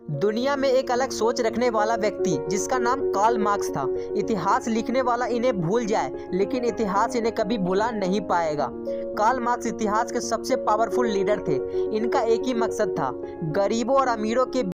दुनिया में एक अलग सोच रखने वाला व्यक्ति जिसका नाम कार्ल मार्क्स था। इतिहास लिखने वाला इन्हें भूल जाए लेकिन इतिहास इन्हें कभी भुला नहीं पाएगा। कार्ल मार्क्स इतिहास के सबसे पावरफुल लीडर थे। इनका एक ही मकसद था, गरीबों और अमीरों के